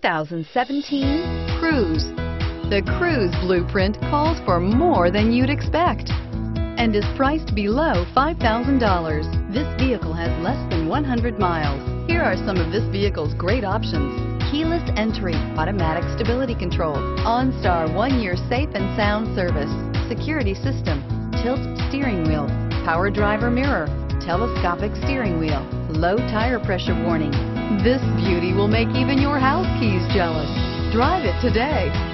2017 Cruze. The Cruze blueprint calls for more than you'd expect and is priced below $5,000. This vehicle has less than 100 miles. Here are some of this vehicle's great options: keyless entry, automatic stability control, OnStar 1-year safe and sound service, security system, tilt steering wheel, power driver mirror, telescopic steering wheel, low tire pressure warning. This beauty will make even your house keys jealous. Drive it today.